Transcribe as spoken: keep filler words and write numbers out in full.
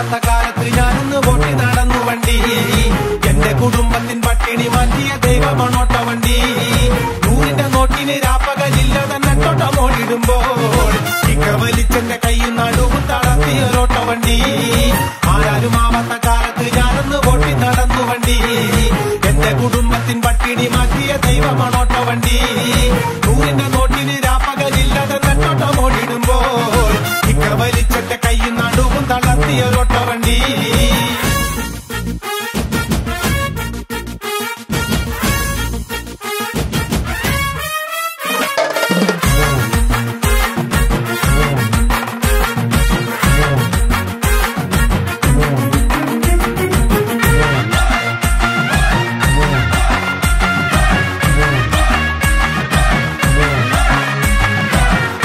ആവാത്ത കാലത്ത് ഞാനൊന്ന് വോട്ടി നടന്നു വണ്ടി. എന്റെ കുടുംബത്തിൻ പട്ടിണി മാറ്റിയ ദൈവമണോട്ട വണ്ടി. നൂറിന്റെ നോട്ടിന് രാപ്പകലില്ല തന്നെ തൊട്ടമോടിടുമ്പോൾ ഇക്ക വലിച്ചെന്റെ കയ്യിൽ നടുവും തളർത്തിയൊരോട്ട വണ്ടി. ആരാലും ആവാത്ത കാലത്ത് ഞാനൊന്ന് വോട്ടി നടന്നു വണ്ടി. എന്റെ കുടുംബത്തിൻ പട്ടിണി മാറ്റിയ ദൈവമണോട്ട വണ്ടി. നൂറിന്റെ നോട്ടിന് രാപ്പകലില്ല തന്നെ തൊട്ടമോടിടുമ്പോൾ ഇക്ക വലിച്ച